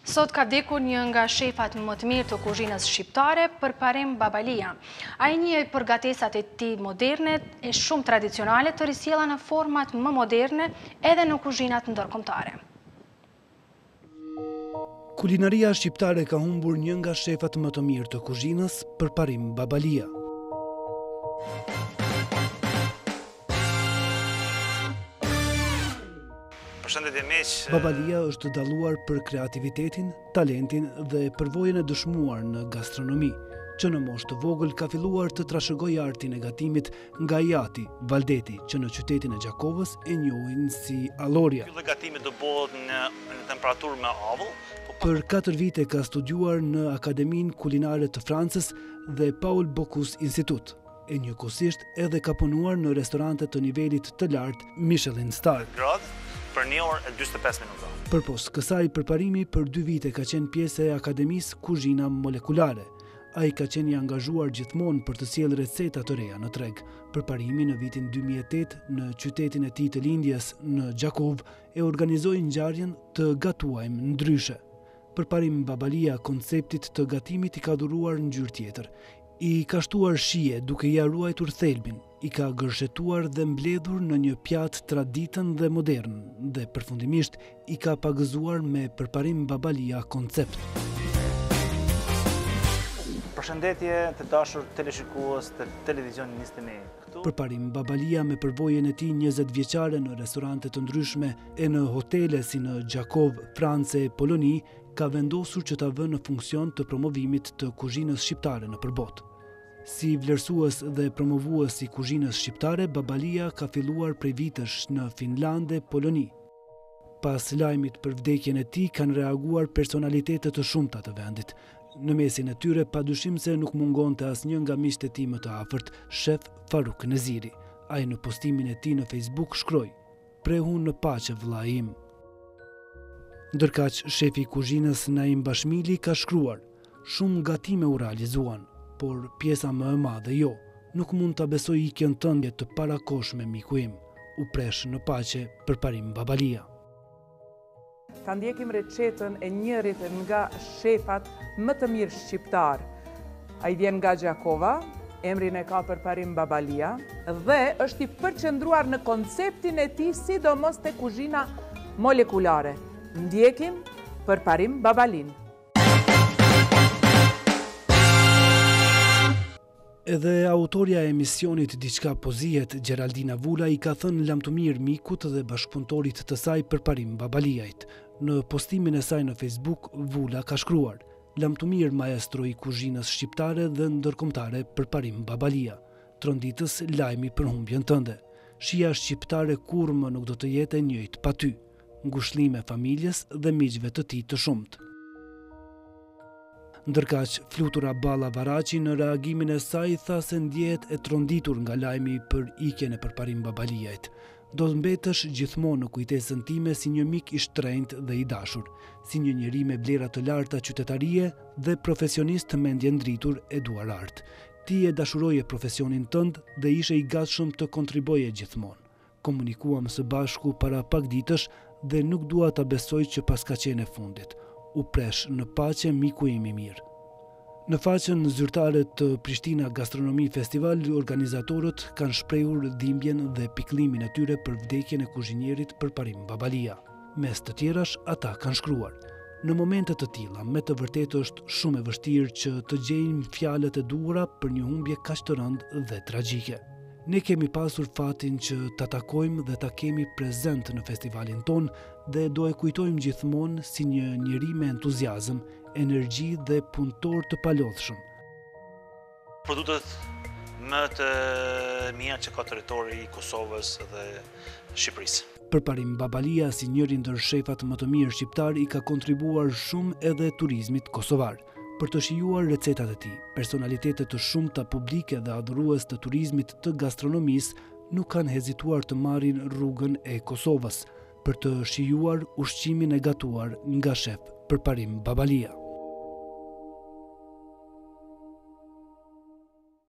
Sot ka vdekur një nga shefat më të mirë të kuzhinës shqiptare, Përparim Babalia. Ai njeh përgatesat e tij moderne e shumë tradicionale të risjella në format më moderne edhe në kuzhinat ndërkombëtare. Kulinaria shqiptare ka humbur një nga shefat më të mirë të kuzhinës, Përparim Babalia. Babalia është dalluar për kreativitetin, talentin dhe përvojën e dëshmuar në gastronomi, që në moshë të vogël ka filluar të trashëgojë artin e gatimit nga Jati, Valdeti, që në qytetin e Gjakovës e njohin si Alloria. Gatimit do bëhet në temperaturë me avull. Për 4 vite ka studiuar në Akademinë Kulinare të Francës dhe Paul Bocuse Institute. E njëkohësisht edhe ka punuar në restorante të nivelit të lartë Michelin Star. Për 1 orë e 45 minuta. Përpos kësaj, Përparimi për 2 vite ka qenë pjesë e Akademisë Kuzhina Molekulare. Ai ka qenë i angazhuar gjithmonë për të sjellë receta të reja në treg. Përparimi në vitin 2008 në qytetin e tij të lindjes në Gjakovë e organizoi ngjarjen Të gatuajmë ndryshe. Përparim Babalia konceptit të gatimit i ka dhuruar ngjyrë tjetër. I ka shtuar shije duke ia ruajtur thelbin, i ka gërshetuar dhe mbledhur në një pjatë traditën dhe modern, dhe përfundimisht i ka pagëzuar me Përparim Babalia koncept. Përshëndetje të dashur teleshikues të televizionit 21. Përparim Babalia me përvojën e tij 20 vjeçare në restorante të ndryshme e në hotele si në Gjakovë, Francë e Poloni, ka vendosur që ta vënë në funksion të promovimit të kuzhinës shqiptare në përbot. Si vlerësues dhe promovues i kuzhinës shqiptare, Babalia ka filluar prej vitesh në Finlandë e Poloni. Pas lajmit për vdekjen e tij kanë reaguar personalitetet të shumta të vendit. Në mesin e tyre padyshim se nuk mungonte asnjë nga miqtë e tij më të afërt, shef Faruk Neziri. Ai në postimin e tij në Facebook shkroi: "Prehu në paqe vëlla im." Ndërkaq, shefi i kuzhinës Naim Bashmili ka shkruar: "Shumë gatime u realizuan, por pjesa më e madhe jo. Nuk mund ta besoj ikjen tënde të parakoshme, miku im. U presh në paqe, Përparim Babalia." Ta ndjekim recetën e njërit nga shefat më të mirë shqiptar. Ai vjen nga Gjakova, emrin e ka Përparim Babalia dhe është i përqendruar në konceptin e tij, sidomos te kuzhina molekulare. Ndjekim Përparim Babalin. Edhe autorja e emisionit Diçka po zihet, Gjeraldina Vula, i ka thënë lamtumir mikut dhe bashkëpunëtorit të saj Përparim Babaliajt. Në postimin e saj në Facebook, Vula ka shkruar: "Lamtumir maestro i kuzhinës shqiptare dhe ndërkombëtare Përparim Babalia. Tronditës lajmi për humbjen tënde. Shija shqiptare kurrë më nuk do të jetë e njëjtë pa ty. Ngushëllime familjes dhe miqve të tij të shumt." Ndërkaq, Flutura Balla Varaçi në reagimin e saj tha se ndjehet e tronditur nga lajmi për ikjen e Përparim Babaliajt. "Do të mbetesh gjithmonë në kujtesën time si një mik i shtrenjtë dhe i dashur, si një njeri me vlera të larta qytetarie dhe profesionist mendje ndritur e duar art. Ti e dashuroje profesionin tënd dhe ishe i gatshëm të kontriboje gjithmonë. Komunikuam së bashku para pak ditësh dhe nuk dua ta besoj që pas ka qenë e fundit. U presh në paqe, miku im i mirë." Në faqen zyrtare të Prishtina Gastronomi Festival, organizatorët kanë shprehur dhimbjen dhe pikëllimin e tyre për vdekjen e kuzhinierit Përparim Babalia. Mes të tjerash, ata kanë shkruar: "Në momente të tilla, me të vërtetë është shumë e vështirë që të gjejmë fjalët e duhura për një humbje kaq të rëndë dhe tragjike. Ne kemi pasur fatin që ta takojmë dhe ta kemi prezent në festivalin ton dhe do e kujtojmë gjithmonë si një njeri me entuziazëm, energji dhe punëtor të palodhshëm." Produktet më të mira që ka territori i Kosovës dhe Shqipërisë. Përparim Babalia, si njëri ndër shefat më të mirë shqiptar, i ka kontribuar shumë edhe turizmit kosovar. Për të shijuar recetat e tij, personalitetet të shumta publike dhe adhurues të turizmit të gastronomisë nuk kanë hezituar të marrin rrugën e Kosovës për të shijuar ushqimin e gatuar nga shef Përparim Babalia.